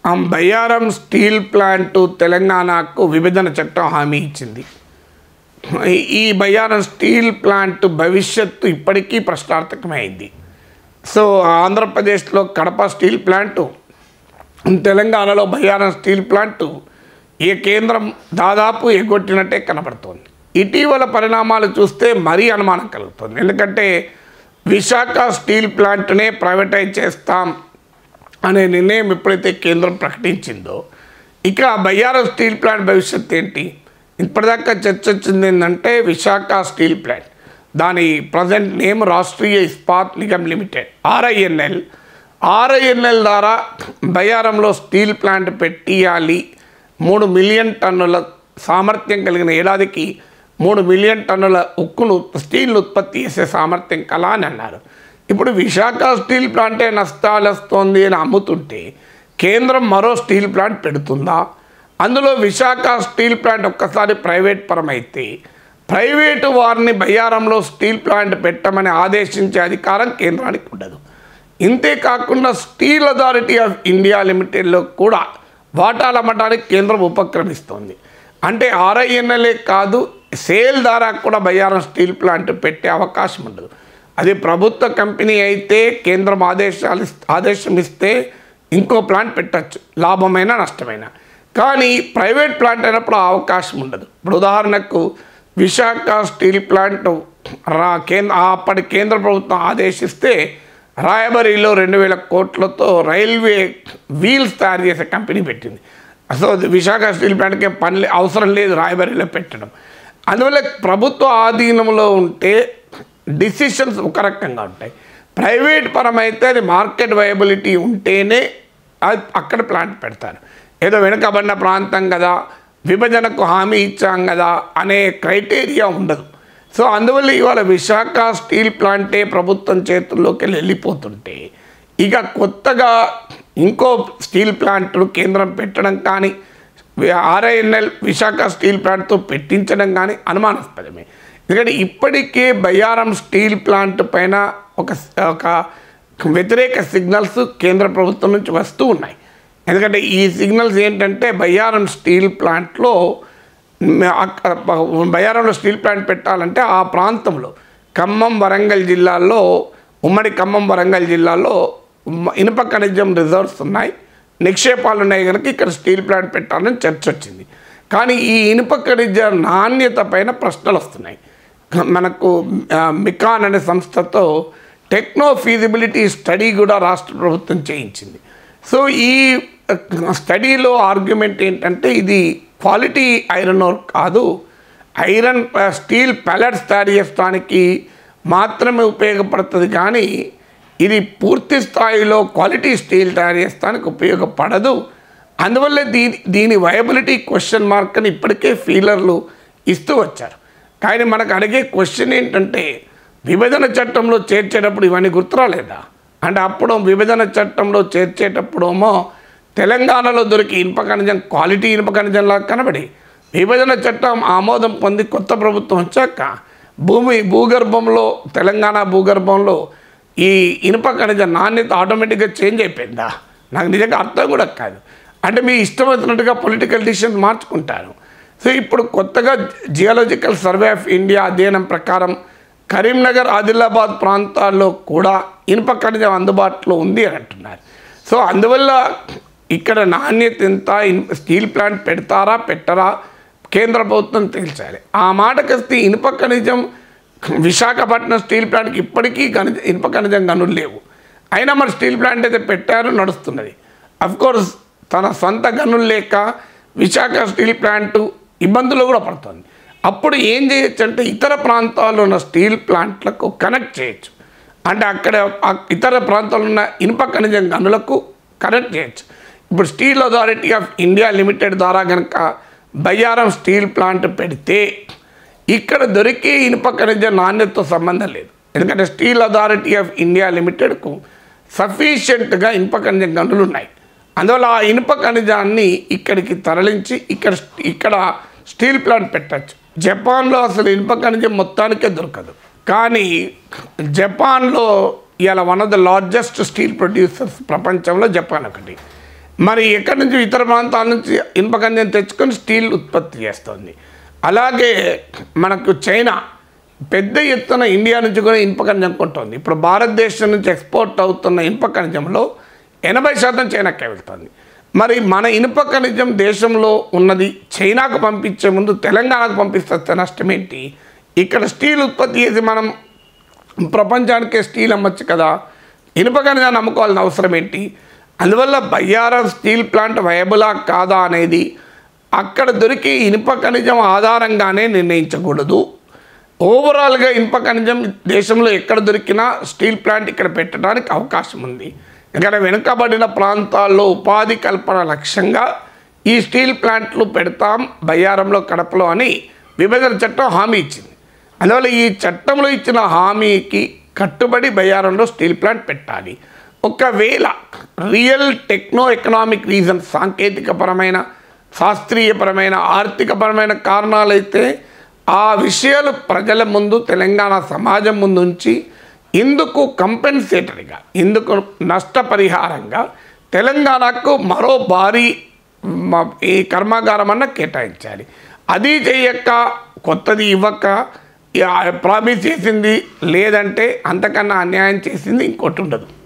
Bayyaram steel plant తెలంగాణకు విభజన చట్టం హామీ ఇచ్చింది. ఈ బయ్యారం స్టీల్ ప్లాంట్ భవిష్యత్తు ఇప్పటికీ ప్రశ్నార్థకమైంది. సో ఆంధ్రప్రదేశ్లో కడప స్టీల్ ప్లాంటు, తెలంగాణలో బయ్యారం స్టీల్ ప్లాంటు ఈ కేంద్రం దాదాపు ఎగ్గొట్టినట్టే కనబడుతోంది. ఇటీవల పరిణామాలు చూస్తే మరీ అనుమానం కలుగుతుంది. ఎందుకంటే విశాఖ స్టీల్ ప్లాంట్నే ప్రైవేటైజ్ చేస్తాం అనే నిర్ణయం ఎప్పుడైతే కేంద్రం ప్రకటించిందో, ఇక బయ్యారం స్టీల్ ప్లాంట్ భవిష్యత్తు ఏంటి? ఇప్పటిదాకా చర్చ వచ్చింది ఏంటంటే విశాఖ స్టీల్ ప్లాంట్, దాని present name Rashtriya Ispat Nigam limited RINL ద్వారా బయ్యారంలో స్టీల్ ప్లాంట్ పెట్టియాలి, 3 మిలియన్ టన్నుల సామర్థ్యం కలిగిన, ఏడాదికి 3 మిలియన్ టన్నుల స్టీల్ను ఉత్పత్తి చేసే సామర్థ్యం కల అని అన్నారు. ఇప్పుడు విశాఖ స్టీల్ ప్లాంటే నష్టాలు వస్తుంది అని అమ్ముతుంటే కేంద్రం మరో స్టీల్ ప్లాంట్ పెడుతుందా? అందులో విశాఖ స్టీల్ ప్లాంట్ ఒక్కసారి ప్రైవేట్ పరమైతే ప్రైవేటు వారిని బయ్యారంలో స్టీల్ ప్లాంట్ పెట్టమని ఆదేశించే అధికారం కేంద్రానికి ఉండదు. ఇంతేకాకుండా స్టీల్ అథారిటీ ఆఫ్ ఇండియా లిమిటెడ్లో కూడా వాటాలు అమ్మడానికి కేంద్రం ఉపక్రమిస్తోంది. అంటే RINL కాదు, సేల్ ద్వారా కూడా బయ్యారం స్టీల్ ప్లాంట్ పెట్టే అవకాశం ఉండదు. అది ప్రభుత్వ కంపెనీ అయితే కేంద్రం ఆదేశం ఇస్తే ఇంకో ప్లాంట్ పెట్టచ్చు, లాభమైనా నష్టమైనా. కానీ ప్రైవేట్ ప్లాంట్ అయినప్పుడు ఆ అవకాశం ఉండదు. ఇప్పుడు ఉదాహరణకు విశాఖ స్టీల్ ప్లాంట్ అప్పటి కేంద్ర ప్రభుత్వం ఆదేశిస్తే రాయబరీలో 2000 కోట్లతో రైల్వే వీల్స్ తయారు చేసే కంపెనీ పెట్టింది. సో విశాఖ స్టీల్ ప్లాంట్కి అవసరం లేదు రాయబరీలో పెట్టడం. అందువల్ల ప్రభుత్వ ఆధీనంలో ఉంటే డిసిషన్స్ ఒక రకంగా ఉంటాయి. ప్రైవేట్ పరమైతే అది మార్కెట్ వయబిలిటీ ఉంటేనే అక్కడ ప్లాంట్ పెడతారు. ఏదో వెనుకబడిన ప్రాంతం కదా, విభజనకు హామీ ఇచ్చాం కదా అనే క్రైటీరియా ఉండదు. సో అందువల్ల ఇవాళ విశాఖ స్టీల్ ప్లాంటే ప్రభుత్వం చేతుల్లోకి వెళ్ళిపోతుంటే ఇక కొత్తగా ఇంకో స్టీల్ ప్లాంట్ను కేంద్రం పెట్టడం కానీ RINL విశాఖ స్టీల్ ప్లాంట్తో పెట్టించడం కానీ అనుమానాస్పదమే. ఎందుకంటే ఇప్పటికే బయ్యారం స్టీల్ ప్లాంట్ పైన ఒక వ్యతిరేక సిగ్నల్స్ కేంద్ర ప్రభుత్వం నుంచి వస్తూ ఉన్నాయి. ఎందుకంటే ఈ సిగ్నల్స్ ఏంటంటే బయ్యారం స్టీల్ ప్లాంట్లో బయ్యారంలో స్టీల్ ప్లాంట్ పెట్టాలంటే ఆ ప్రాంతంలో ఖమ్మం వరంగల్ జిల్లాల్లో, ఉమ్మడి ఖమ్మం వరంగల్ జిల్లాలో ఇనుప ఖనిజం రిజర్వ్స్ ఉన్నాయి, నిక్షేపాలు ఉన్నాయి కనుక ఇక్కడ స్టీల్ ప్లాంట్ పెట్టాలని చర్చ వచ్చింది. కానీ ఈ ఇనుప ఖనిజ నాణ్యత పైన ప్రశ్నలు వస్తున్నాయి. మనకు మెకాన్ అనే సంస్థతో టెక్నో-ఫీజిబిలిటీ స్టడీ కూడా రాష్ట్ర ప్రభుత్వం చేయించింది. సో ఈ స్టడీలో ఆర్గ్యుమెంట్ ఏంటంటే ఇది క్వాలిటీ ఐరన్ ఓర్ కాదు, స్టీల్ పెల్లెట్స్ తయారు చేయడానికి మాత్రమే ఉపయోగపడుతుంది, కానీ ఇది పూర్తి స్థాయిలో క్వాలిటీ స్టీల్ తయారు చేయడానికి ఉపయోగపడదు. అందువల్ల దీని వయబిలిటీ క్వశ్చన్ మార్క్ అని ఇప్పటికే ఫీలర్లు ఇస్తూ వచ్చారు. కానీ మనకు అడిగే క్వశ్చన్ ఏంటంటే విభజన చట్టంలో చేర్చేటప్పుడు ఇవన్నీ గుర్తురాలేదా? అంటే అప్పుడు విభజన చట్టంలో చేర్చేటప్పుడేమో తెలంగాణలో దొరికి ఇనుప ఖనిజం క్వాలిటీ ఇనుప ఖనిజంలా కనబడి విభజన చట్టం ఆమోదం పొంది కొత్త ప్రభుత్వం వచ్చాక భూగర్భంలో తెలంగాణ భూగర్భంలో ఈ ఇనుప ఖనిజ నాణ్యత ఆటోమేటిక్గా చేంజ్ అయిపోయిందా? నాకు నిజంగా అర్థం కూడా కాదు. అంటే మీ ఇష్టం వచ్చినట్టుగా పొలిటికల్ డిసిషన్ మార్చుకుంటారు. సో ఇప్పుడు కొత్తగా జియాలజికల్ సర్వే ఆఫ్ ఇండియా అధ్యయనం ప్రకారం కరీంనగర్, ఆదిలాబాద్ ప్రాంతాల్లో కూడా ఇనుప ఖనిజం అందుబాటులో ఉంది అని అంటున్నారు. సో అందువల్ల ఇక్కడ నాణ్యత ఎంత, స్టీల్ ప్లాంట్ పెడతారా పెట్టరా కేంద్ర ప్రభుత్వం తేల్చాలి. ఆ మాటకొస్తే ఇనుప ఖనిజం విశాఖపట్నం స్టీల్ ప్లాంట్కి ఇప్పటికీ ఇనుప ఖనిజం గనులు లేవు. అయినా మరి స్టీల్ ప్లాంట్ అయితే పెట్టారు, నడుస్తున్నది. అఫ్కోర్స్ తన సొంత గనులు లేక విశాఖ స్టీల్ ప్లాంట్ ఇబ్బందులు కూడా పడుతుంది. అప్పుడు ఏం చేయొచ్చు అంటే ఇతర ప్రాంతాల్లో ఉన్న స్టీల్ ప్లాంట్లకు కనెక్ట్ చేయొచ్చు. అంటే అక్కడ ఇతర ప్రాంతాల్లో ఉన్న ఇనుప ఖనిజం గనులకు కనెక్ట్ చేయొచ్చు. ఇప్పుడు steel authority of India limited ద్వారా కనుక బయ్యారం స్టీల్ ప్లాంట్ పెడితే ఇక్కడ దొరికే ఇనుప ఖనిజ నాణ్యతతో సంబంధం లేదు. ఎందుకంటే స్టీల్ అథారిటీ ఆఫ్ ఇండియా లిమిటెడ్కు సఫిషియెంట్గా ఇనుప ఖనిజ గనులు ఉన్నాయి. అందువల్ల ఆ ఇనుప ఖనిజాన్ని ఇక్కడికి తరలించి ఇక్కడ స్టీల్ ప్లాంట్ పెట్టచ్చు. జపాన్లో అసలు ఇనుప ఖనిజం మొత్తానికే దొరకదు. కానీ జపాన్లో ఇవాళ one of the largest steel producers ప్రపంచంలో జపాన్ ఒకటి. మరి ఎక్కడి నుంచి ఇతర ప్రాంతాల నుంచి ఇనుప ఖనిజం తెచ్చుకొని స్టీల్ ఉత్పత్తి చేస్తుంది. అలాగే మనకు చైనా పెద్ద ఎత్తున ఇండియా నుంచి కూడా ఇనుప ఖనిజం కొంటుంది. ఇప్పుడు భారతదేశం నుంచి ఎక్స్పోర్ట్ అవుతున్న ఇనుప ఖనిజంలో 80% చైనాకే వెళ్తుంది. మరి మన ఇనుప ఖనిజం దేశంలో ఉన్నది చైనాకు పంపించే ముందు తెలంగాణకు పంపిస్తే నష్టం ఏంటి? ఇక్కడ స్టీల్ ఉత్పత్తి చేసి మనం ప్రపంచానికే స్టీల్ అమ్మచ్చు కదా, ఇనుప ఖనిజాన్ని అమ్ముకోవాల్సిన అవసరం ఏంటి? అందువల్ల బయ్యారం స్టీల్ ప్లాంట్ వయబులా కాదా అనేది అక్కడ దొరికే ఇనుప ఖనిజం ఆధారంగానే నిర్ణయించకూడదు. ఓవరాల్గా ఇనుప ఖనిజం దేశంలో ఎక్కడ దొరికినా స్టీల్ ప్లాంట్ ఇక్కడ పెట్టడానికి అవకాశం ఉంది. ఇక్కడ వెనుకబడిన ప్రాంతాల్లో ఉపాధి కల్పన లక్ష్యంగా ఈ స్టీల్ ప్లాంట్లు పెడతాం బయ్యారంలో, కడపలో అని విభజన చట్టం హామీ ఇచ్చింది. అందువల్ల ఈ చట్టంలో ఇచ్చిన హామీకి కట్టుబడి బయ్యారంలో స్టీల్ ప్లాంట్ పెట్టాలి. ఒకవేళ రియల్ టెక్నో-ఎకనామిక్ రీజన్స్, సాంకేతికపరమైన, శాస్త్రీయపరమైన, ఆర్థికపరమైన కారణాలైతే ఆ విషయాలు ప్రజల ముందు, తెలంగాణ సమాజం ముందు ఉంచి ఇందుకు కంపెన్సేటరీగా, ఇందుకు నష్టపరిహారంగా తెలంగాణకు మరో భారీ ఈ కర్మాగారం అన్న కేటాయించాలి. అది చేయక, కొత్తది ఇవ్వక, ప్రామిస్ చేసింది లేదంటే అంతకన్నా అన్యాయం చేసింది ఇంకోటి ఉండదు.